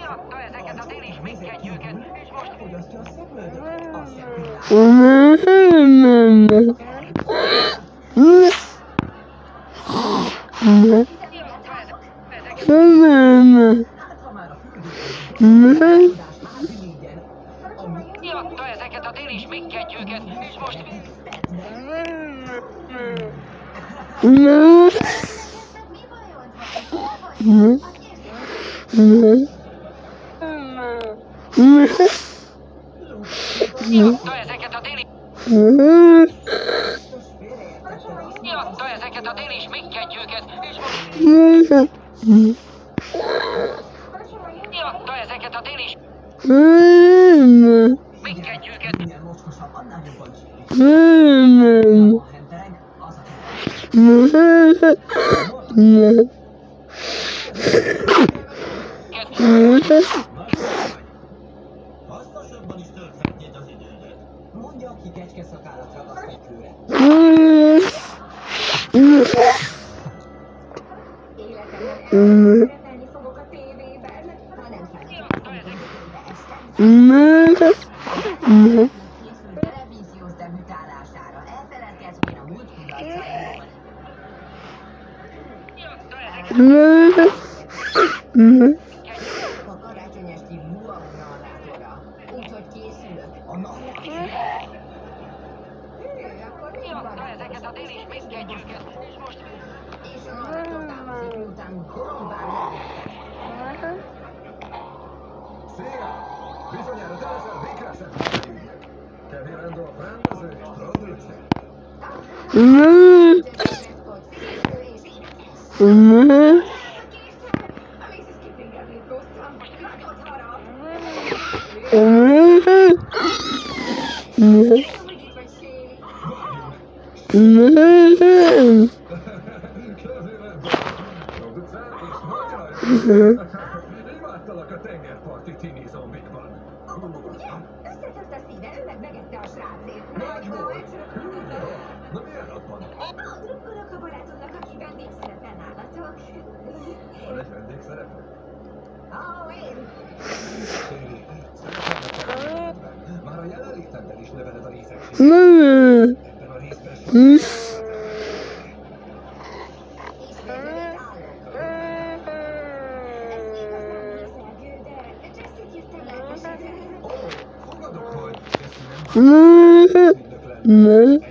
Kiadta ezeket a déli sminkkegyűket, és most... Fogyasztja a szemöldöket, a Kiadta ezeket a déli sminkkegyűket, és most... Kiadta ezeket a déli... Kiadta ezeket a déli sminkkegyűket, és most... Kiadta ezeket a déli sminkkegyűket. Minél mocskosabb, annál jobban csípik. A hentereg, az a hasznosabban is tölthetnéd az idődet. Mondja, aki kecskeszakállat ragaszt egy kőre. Életemben szerepelni fogok a tévében, ha nem számítok, készült televíziós debütálására. Elfeledkezvén a múlt kudarcairól. A karácsony esti Wow narrátora. Úgyhogy készülök a narrációra. Akkor még Kiadta ezeket a déli sminkkegyűket, és most... és a narrátor távozik, miután bombán lelőttek. Szia! Bizonyára te leszel Vikerset fejügyek. Kevin Randolph rendező és producer. Kevin Randolph, producer és nagy rajongó. Imádtalak a tengerparti tini zombikban. Ugye? Összetört a szíve, ő meg megette a srácét. Nagy volt! Na milyen napban? Drukkolok a barátomnak, aki vendégszerepel nálatok. Van egy vendégszerepe? Ó, én! Cséri, szerepelnek a jelenetben. Már a jelenlétemben is növeled a részegséget. Ebben a részben Fogadok, hogy Jesse nem